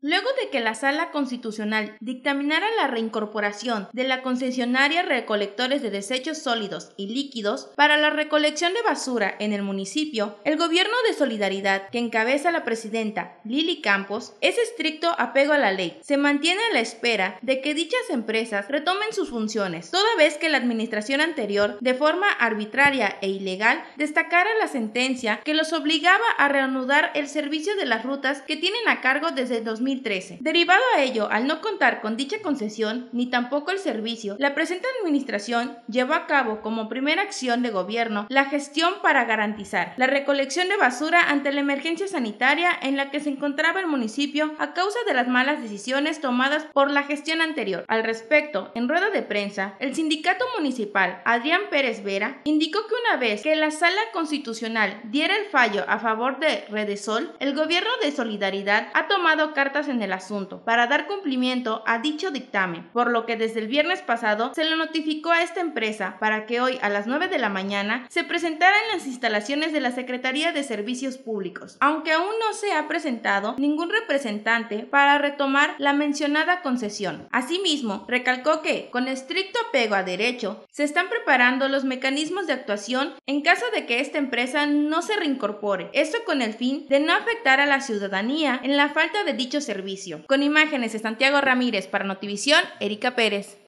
Luego de que la Sala Constitucional dictaminara la reincorporación de la concesionaria Recolectores de Desechos Sólidos y Líquidos para la recolección de basura en el municipio, el Gobierno de Solidaridad, que encabeza la presidenta Lili Campos, es estricto apego a la ley. Se mantiene a la espera de que dichas empresas retomen sus funciones, toda vez que la administración anterior, de forma arbitraria e ilegal, destacara la sentencia que los obligaba a reanudar el servicio de las rutas que tienen a cargo desde 2013. Derivado a ello, al no contar con dicha concesión, ni tampoco el servicio, la presente administración llevó a cabo como primera acción de gobierno la gestión para garantizar la recolección de basura ante la emergencia sanitaria en la que se encontraba el municipio a causa de las malas decisiones tomadas por la gestión anterior. Al respecto, en rueda de prensa, el sindicato municipal Adrián Pérez Vera indicó que una vez que la Sala Constitucional diera el fallo a favor de Redesol, el Gobierno de Solidaridad ha tomado cartas en el asunto para dar cumplimiento a dicho dictamen, por lo que desde el viernes pasado se le notificó a esta empresa para que hoy a las 9 de la mañana se presentara en las instalaciones de la Secretaría de Servicios Públicos, aunque aún no se ha presentado ningún representante para retomar la mencionada concesión. Asimismo, recalcó que, con estricto apego a derecho, se están preparando los mecanismos de actuación en caso de que esta empresa no se reincorpore, esto con el fin de no afectar a la ciudadanía en la falta de dicho servicio. Con imágenes de Santiago Ramírez para Notivisión, Erika Pérez.